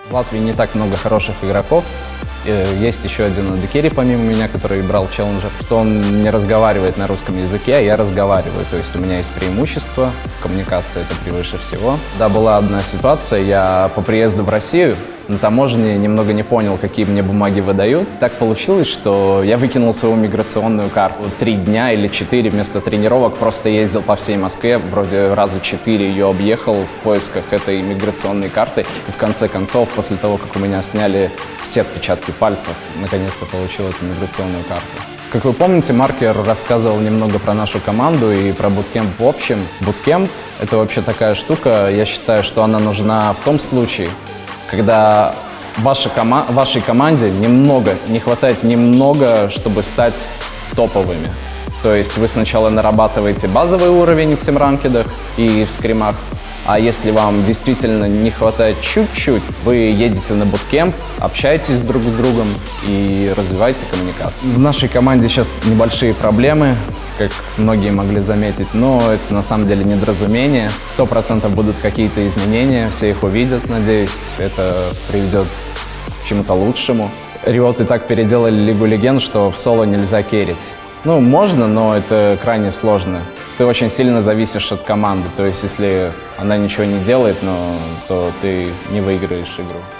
В Латвии не так много хороших игроков. Есть еще один AD-керри помимо меня, который брал челленджер, что он не разговаривает на русском языке, а я разговариваю. То есть у меня есть преимущество, коммуникация это превыше всего. Да, была одна ситуация, я по приезду в Россию на таможне немного не понял, какие мне бумаги выдают. Так получилось, что я выкинул свою миграционную карту. 3 дня или 4 вместо тренировок просто ездил по всей Москве, вроде раза 4 ее объехал в поисках этой миграционной карты. И в конце концов, после того, как у меня сняли все отпечатки пальцев, наконец-то получил эту миграционную карту. Как вы помните, Маркер рассказывал немного про нашу команду и про буткемп в общем. Буткемп — это вообще такая штука, я считаю, что она нужна в том случае, когда вашей команде не хватает немного, чтобы стать топовыми. То есть вы сначала нарабатываете базовый уровень в тимранкедах и в скримах, а если вам действительно не хватает чуть-чуть, вы едете на буткемп, общаетесь друг с другом и развиваете коммуникацию. В нашей команде сейчас небольшие проблемы, как многие могли заметить, но это на самом деле недоразумение. 100% будут какие-то изменения, все их увидят, надеюсь, это приведет к чему-то лучшему. Riot и так переделали Лигу Легенд, что в соло нельзя керрить. Ну, можно, но это крайне сложно. Ты очень сильно зависишь от команды, то есть если она ничего не делает, то ты не выиграешь игру.